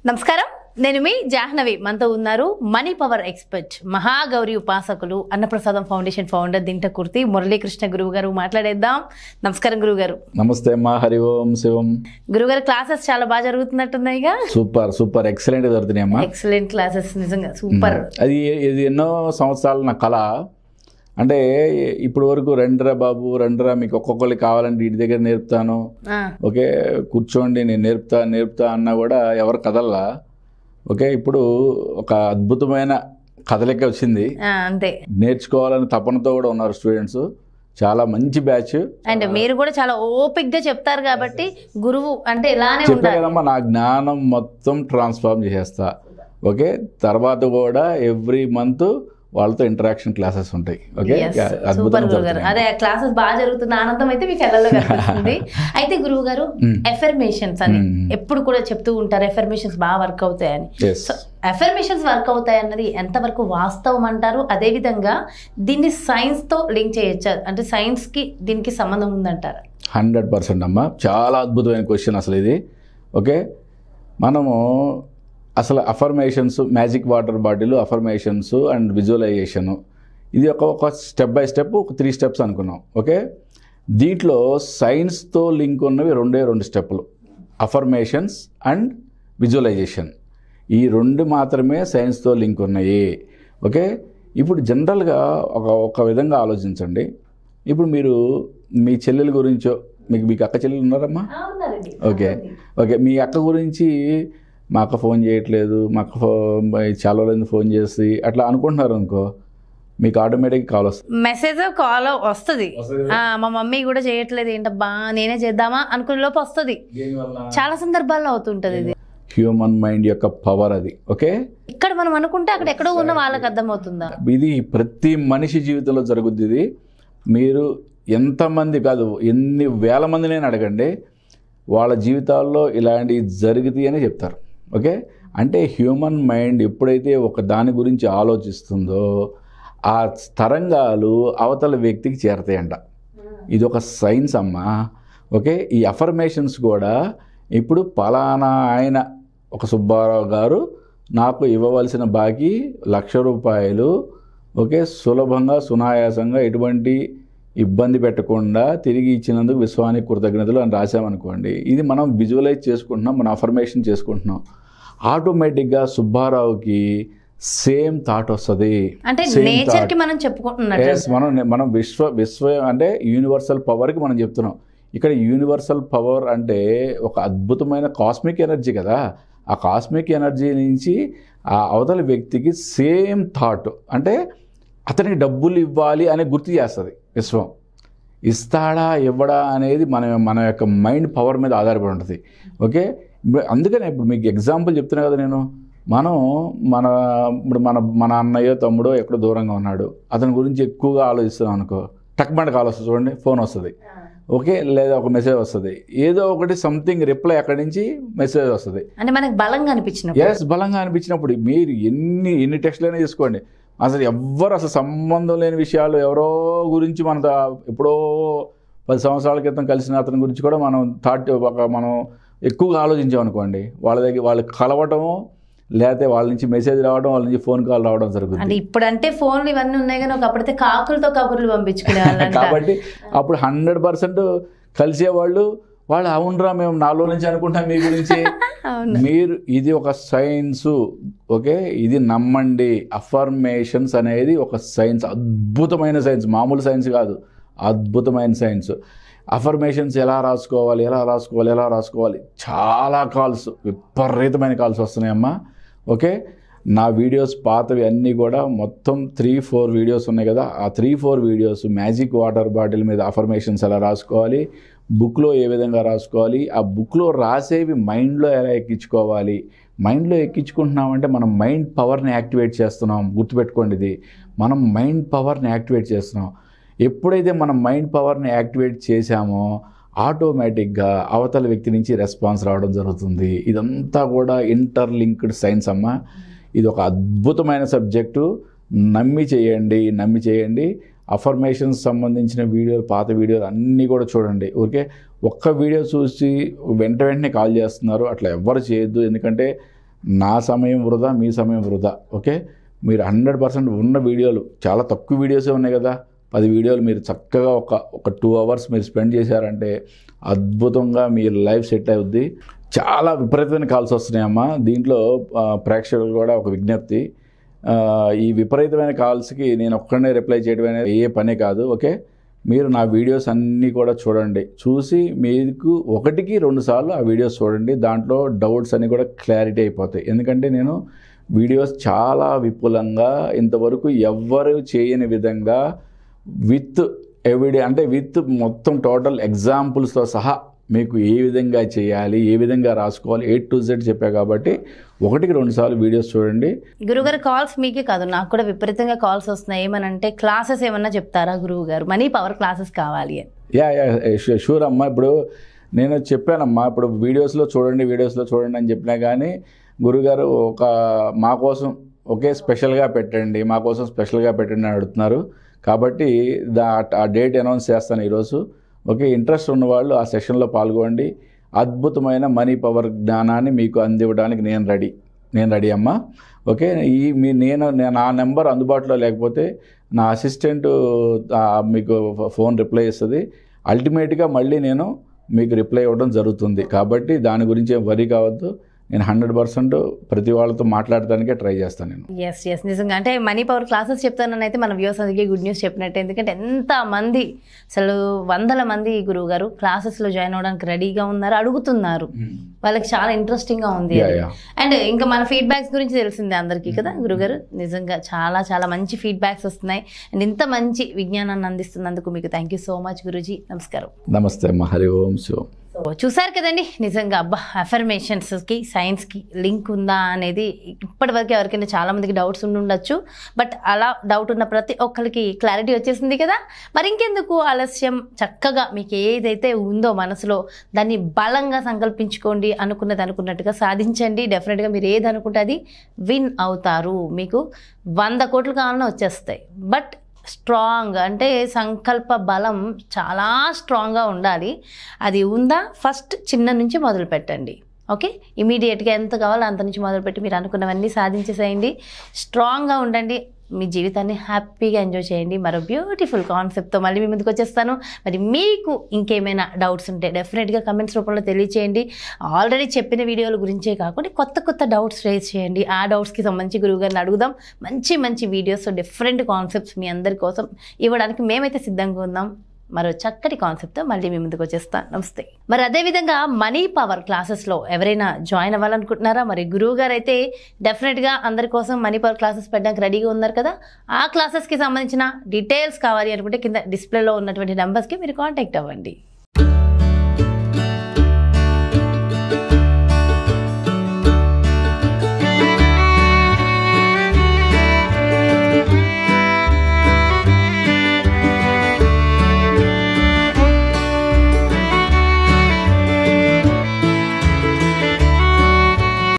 నమస్కారం, నేను మీ జాహ్నవి. మనతో ఉన్నారు మనీ పవర్ ఎక్స్పర్ట్, మహాగౌరి ఉపాసకులు, అన్నప్రసాదం ఫౌండేషన్ ఫౌండర్ దింటకుర్తి మురళీ కృష్ణ గురువు గారు. మాట్లాడేద్దాం. నమస్కారం గురువు గారు. నమస్తే అమ్మా. హరి ఓం శివం. గురుగారు, క్లాసెస్ చాలా బాగా జరుగుతున్నట్టున్నాయిగా. సూపర్ సూపర్ ఎక్సలెంట్ జరుగుతున్నాయి అమ్మా. ఎక్సలెంట్ క్లాసెస్, నిజంగా సూపర్. ఇది ఎన్నో సంవత్సరాల నా కళ. అంటే ఇప్పుడు వరకు రండిరా బాబు రండిరా, మీకు ఒక్కొక్కరికి కావాలంటే ఇంటి దగ్గర నేర్పుతాను, ఓకే కూర్చోండి నేను నేర్పుతా అన్నా కూడా ఎవరు కదల్లా. ఓకే, ఇప్పుడు ఒక అద్భుతమైన కథలెక్క వచ్చింది. అంతే, నేర్చుకోవాలని తపనతో కూడా ఉన్నారు స్టూడెంట్స్. చాలా మంచి బ్యాచ్. అండ్ మీరు కూడా చాలా ఓపిక్ గా చెప్తారు కాబట్టి గురువు అంటే ఇలానే చెప్పే కదమ్మా, నా జ్ఞానం మొత్తం ట్రాన్స్ఫార్మ్ చేసేస్తా. ఓకే, తర్వాత కూడా ఎవ్రీ మంత్ వాళ్ళతో ఇంటరాక్షన్ క్లాసెస్ ఉంటాయి. ఓకే, అదే క్లాసెస్ బాగా జరుగుతున్న ఆనందం అయితే మీకు ఎల్లలో కనిపిస్తుంది. అయితే గురువు గారు, ఎఫర్మేషన్స్ అని ఎప్పుడు కూడా చెప్తూ ఉంటారు, ఎఫర్మేషన్స్ బాగా వర్క్ అవుతాయని. ఎఫర్మేషన్స్ వర్క్ అవుతాయి అన్నది ఎంతవరకు వాస్తవం అంటారు? అదే విధంగా దీన్ని సైన్స్ తో లింక్ చేయొచ్చా? అంటే సైన్స్ కి దీనికి సంబంధం ఉందంటారా? 100% అమ్మా. చాలా అద్భుతమైన క్వశ్చన్ అసలు ఇది. ఓకే, మనము అసలు affirmations, magic water bottle, affirmations and visualisation, ఇది ఒక స్టెప్ బై స్టెప్ ఒక 3 స్టెప్స్ అనుకున్నాం. ఓకే, దీంట్లో సైన్స్తో లింక్ ఉన్నవి రెండు స్టెప్పులు, అఫర్మేషన్స్ అండ్ విజువలైజేషన్. ఈ 2 మాత్రమే సైన్స్తో లింక్ ఉన్నాయి. ఓకే, ఇప్పుడు జనరల్గా ఒక విధంగా ఆలోచించండి. ఇప్పుడు మీరు మీ చెల్లెల గురించో, మీకు అక్క చెల్లెలు ఉన్నారమ్మా? ఓకే, మీ అక్క గురించి మా అక్క ఫోన్ చేయట్లేదు, మా అక్క చాలా రోజులు ఫోన్ చేసి అట్లా అనుకుంటున్నారు అనుకో, మీకు ఆటోమేటిక్ కాల్ వస్తుంది, మెసేజ్ కాల్ వస్తుంది. మా మమ్మీ కూడా చేయట్లేదు, ఏంటబ్బా నేనే చేద్దామా అనుకునే లోపు వస్తుంది. చాలా సందర్భాల్లో అవుతుంటది. ఇది హ్యూమన్ మైండ్ యొక్క పవర్ అది. ఓకే, ఇక్కడ మనం అనుకుంటే అక్కడ ఎక్కడో ఉన్న వాళ్ళకి అర్థమవుతుందా? ఇది ప్రతి మనిషి జీవితంలో జరుగుద్ది. ఇది మీరు ఎంతమంది కాదు, ఎన్ని వేల మందినైనా అడగండి, వాళ్ళ జీవితాల్లో ఇలాంటివి జరుగుతాయి అని చెప్తారు. ఓకే, అంటే హ్యూమన్ మైండ్ ఎప్పుడైతే ఒక దాని గురించి ఆలోచిస్తుందో ఆ తరంగాలు అవతల వ్యక్తికి చేరతాయంట. ఇది ఒక సైన్స్ అమ్మా. ఓకే, ఈ అఫర్మేషన్స్ కూడా ఇప్పుడు పలానా ఆయన ఒక సుబ్బారావు గారు నాకు ఇవ్వవలసిన బాకీ 1,00,000 రూపాయలు, ఓకే సులభంగా సునాయాసంగా ఎటువంటి ఇబ్బంది పెట్టకుండా తిరిగి ఇచ్చినందుకు విశ్వానికి కృతజ్ఞతలు అని రాసామనుకోండి, ఇది మనం విజువలైజ్ చేసుకుంటున్నాం, మన అఫర్మేషన్ చేసుకుంటున్నాం. ఆటోమేటిక్గా సుబ్బారావుకి సేమ్ థాట్ వస్తుంది. మనం విశ్వ అంటే యూనివర్సల్ పవర్కి మనం చెప్తున్నాం. ఇక్కడ యూనివర్సల్ పవర్ అంటే ఒక అద్భుతమైన కాస్మిక్ ఎనర్జీ కదా. ఆ కాస్మిక్ ఎనర్జీ నుంచి ఆ అవతల వ్యక్తికి సేమ్ థాట్, అంటే అతనికి డబ్బులు ఇవ్వాలి అని గుర్తు చేస్తుంది విశ్వం. ఇస్తాడా ఇవ్వడా అనేది మన యొక్క మైండ్ పవర్ మీద ఆధారపడి ఉంటుంది. ఓకే, అందుకనే ఇప్పుడు మీకు ఎగ్జాంపుల్ చెప్తున్నా కదా నేను, ఇప్పుడు మన అన్నయ్యో తమ్ముడో ఎక్కడో దూరంగా ఉన్నాడు, అతని గురించి ఎక్కువగా ఆలోచిస్తున్నాం అనుకో, టక్మంట కాల్ వస్తుంది చూడండి, ఫోన్ వస్తుంది. ఓకే, లేదా ఒక మెసేజ్ వస్తుంది, ఏదో ఒకటి సంథింగ్ రిప్లై అక్కడి నుంచి మెసేజ్ వస్తుంది. అంటే మనకు బలంగా అనిపించినప్పుడు, బలంగా అనిపించినప్పుడు మీరు ఎన్ని టెక్స్ట్లైనా తీసుకోండి, అసలు అసలు సంబంధం లేని విషయాలు ఎవరో గురించి ఎప్పుడో 10 సంవత్సరాల క్రితం కలిసిన అతని గురించి కూడా మనం ఎక్కువగా ఆలోచించామనుకోండి, వాళ్ళకి కలవటము, లేకపోతే వాళ్ళ నుంచి మెసేజ్ రావడం, వాళ్ళ నుంచి ఫోన్ కాల్ రావడం జరుగుతుంది. అంటే ఇప్పుడంటే ఫోన్లు ఇవన్నీ ఉన్నాయి కానీ ఒకప్పుడైతే కాకులతో కబుర్లు పంపించుకునే కాబట్టి అప్పుడు 100% కలిసేవాళ్ళు. వాళ్ళు అవునరా మేము 4 రోజుల నుంచి అనుకుంటాం మీ గురించి. మీరు ఇది ఒక సైన్సు. ఓకే, ఇది నమ్మండి. అఫర్మేషన్స్ అనేది ఒక సైన్స్, అద్భుతమైన సైన్స్, మామూలు సైన్స్ కాదు, అద్భుతమైన సైన్స్. అఫర్మేషన్స్ ఎలా రాసుకోవాలి చాలా కాల్స్, విపరీతమైన కాల్స్ వస్తున్నాయమ్మా. ఓకే, నా వీడియోస్ పాతవి అన్నీ కూడా మొత్తం 3-4 వీడియోస్ ఉన్నాయి కదా, ఆ 3-4 వీడియోస్ మ్యాజిక్ వాటర్ బాటిల్ మీద అఫర్మేషన్స్ ఎలా రాసుకోవాలి, బుక్లో ఏ విధంగా రాసుకోవాలి, ఆ బుక్లో రాసేవి మైండ్లో ఎలా ఎక్కించుకోవాలి. మైండ్లో ఎక్కించుకుంటున్నామంటే మనం మైండ్ పవర్ని యాక్టివేట్ చేస్తున్నాం. గుర్తుపెట్టుకోండి, ఇది మనం మైండ్ పవర్ని యాక్టివేట్ చేస్తున్నాం. ఎప్పుడైతే మనం మైండ్ పవర్ని యాక్టివేట్ చేశామో ఆటోమేటిక్గా అవతల వ్యక్తి నుంచి రెస్పాన్స్ రావడం జరుగుతుంది. ఇదంతా కూడా ఇంటర్లింక్డ్ సైన్స్ అమ్మ. ఇది ఒక అద్భుతమైన సబ్జెక్టు. నమ్మి చేయండి. అఫర్మేషన్స్ సంబంధించిన వీడియోలు, పాత వీడియోలు అన్నీ కూడా చూడండి. ఓకే, ఒక్క వీడియో చూసి వెంటనే కాల్ చేస్తున్నారు, అట్లా ఎవ్వరు చేయొద్దు. ఎందుకంటే నా సమయం వృధా, మీ సమయం వృధా. ఓకే, మీరు 100% ఉన్న వీడియోలు చాలా తక్కువ వీడియోసే ఉన్నాయి కదా, 10 వీడియోలు మీరు చక్కగా ఒక 2 hours మీరు స్పెండ్ చేశారంటే అద్భుతంగా మీ లైఫ్ సెట్ అవుద్ది. చాలా విపరీతమైన కాల్స్ వస్తున్నాయమ్మా. దీంట్లో ప్రేక్షకులు కూడా ఒక విజ్ఞప్తి, ఈ విపరీతమైన కాల్స్కి నేను ఒక్కడనే రిప్లై చేయడం అనేది ఏ పనే కాదు. ఓకే, మీరు నా వీడియోస్ అన్నీ కూడా చూడండి, చూసి మీకు 1కి 2 సార్లు ఆ వీడియోస్ చూడండి. దాంట్లో డౌట్స్ అన్నీ కూడా క్లారిటీ అయిపోతాయి. ఎందుకంటే నేను వీడియోస్ చాలా విపులంగా ఇంతవరకు ఎవ్వరు చేయని విధంగా విత్ అంటే విత్ మొత్తం టోటల్ ఎగ్జాంపుల్స్తో సహా మీకు ఏ విధంగా చేయాలి, ఏ విధంగా రాసుకోవాలి, A to Z చెప్పా. కాబట్టి 1కి 2 సార్లు వీడియోస్ చూడండి. గురుగారు కాల్స్ మీకే కాదు, నాకు కూడా విపరీతంగా కాల్స్ వస్తున్నాయి. ఏమనంటే క్లాసెస్ ఏమన్నా చెప్తారా గురువు గారు, మనీ పవర్ క్లాసెస్ కావాలి అని. యా షూర్ అమ్మా. ఇప్పుడు నేను చెప్పానమ్మా, ఇప్పుడు వీడియోస్లో చూడండి అని చెప్పినా కానీ గురుగారు మా కోసం స్పెషల్గా పెట్టండి అని అడుగుతున్నారు. కాబట్టి ఆ డేట్ అనౌన్స్ చేస్తాను ఈరోజు. ఓకే, ఇంట్రెస్ట్ ఉన్నవాళ్ళు ఆ సెషన్లో పాల్గొండి. అద్భుతమైన మనీ పవర్ జ్ఞానాన్ని మీకు అందివ్వడానికి నేను రెడీ అమ్మా. ఓకే, నా నెంబర్ అందుబాటులో లేకపోతే నా అసిస్టెంట్ మీకు ఫోన్ రిప్లై ఇస్తుంది. అల్టిమేట్గా మళ్ళీ నేను మీకు రిప్లై ఇవ్వడం జరుగుతుంది. కాబట్టి దాని గురించి ఏం వరీ కావద్దు. నేను 100% ప్రతి వాళ్ళతో మాట్లాడటానికే ట్రై చేస్తాను నేను. ఎస్ నిజంగా అంటే మనీ పవర్ క్లాసెస్ చెప్తానని అయితే మన వ్యూవర్స్ అందుకే గుడ్ న్యూస్ చెప్పినట్టు. ఎందుకంటే ఎంతమంది అసలు 100ల మంది గురువు గారు క్లాసెస్లో జాయిన్ అవ్వడానికి రెడీగా ఉన్నారు, అడుగుతున్నారు. వాళ్ళకి చాలా ఇంట్రెస్టింగ్గా ఉంది. అండ్ ఇంకా మన ఫీడ్బ్యాక్స్ గురించి తెలిసిందే అందరికీ కదా గురుగారు. నిజంగా చాలా చాలా మంచి ఫీడ్బ్యాక్స్ వస్తున్నాయి. అండ్ ఇంత మంచి విజ్ఞానాన్ని అందిస్తున్నందుకు మీకు థ్యాంక్ యూ సో మచ్ గురూజీ. నమస్కారం. నమస్తే అమ్మ. హరి ఓం శివం. చూసారు కదండి, నిజంగా అబ్బా అఫర్మేషన్స్కి సైన్స్కి లింక్ ఉందా అనేది ఇప్పటివరకు ఎవరికైనా చాలామందికి డౌట్స్ ఉండొచ్చు. బట్ అలా డౌట్ ఉన్న ప్రతి ఒక్కరికి క్లారిటీ వచ్చేసింది కదా. మరి ఇంకెందుకు ఆలస్యం, చక్కగా మీకు ఏదైతే ఉందో మనసులో దాన్ని బలంగా సంకల్పించుకోండి. అనుకున్నట్టుగా సాధించండి. డెఫినెట్గా మీరు ఏది అనుకుంటే అది విన్ అవుతారు. మీకు 100 కోట్లు కావాలన్నా వచ్చేస్తాయి. బట్ స్ట్రాంగ్ అంటే సంకల్ప బలం చాలా స్ట్రాంగ్గా ఉండాలి. అది ఉందా, ఫస్ట్ చిన్న నుంచి మొదలు పెట్టండి. ఓకే, ఇమీడియట్గా ఎంత కావాలో అంత నుంచి మొదలుపెట్టి మీరు అనుకున్నవన్నీ సాధించేసేయండి. స్ట్రాంగ్గా ఉండండి. మీ జీవితాన్ని హ్యాపీగా ఎంజాయ్ చేయండి. మరో బ్యూటిఫుల్ కాన్సెప్ట్తో మళ్ళీ మీ ముందుకు వచ్చేస్తాను. మరి మీకు ఇంకేమైనా డౌట్స్ ఉంటే డెఫినెట్గా కమెంట్స్ రూపంలో తెలియచేయండి. ఆల్రెడీ చెప్పిన వీడియోల గురించే కాకుండా కొత్త డౌట్స్ రేజ్ చేయండి. ఆ డౌట్స్కి సంబంధించి గురువుగారిని అడుగుదాం. మంచి వీడియోస్, డిఫరెంట్ కాన్సెప్ట్స్ మీ అందరి కోసం ఇవ్వడానికి మేమైతే సిద్ధంగా ఉన్నాం. మరో చక్కటి కాన్సెప్ట్తో మళ్ళీ మీ ముందుకు వచ్చేస్తాను. నమస్తే. మరి అదేవిధంగా మనీ పవర్ క్లాసెస్లో ఎవరైనా జాయిన్ అవ్వాలనుకుంటున్నారా? మరి గురువు గారు అయితే డెఫినెట్గా అందరి కోసం మనీ పవర్ క్లాసెస్ పెట్టడానికి రెడీగా ఉన్నారు కదా. ఆ క్లాసెస్కి సంబంధించిన డీటెయిల్స్ కావాలి అనుకుంటే కింద డిస్ప్లేలో ఉన్నటువంటి నెంబర్స్కి మీరు కాంటాక్ట్ అవ్వండి.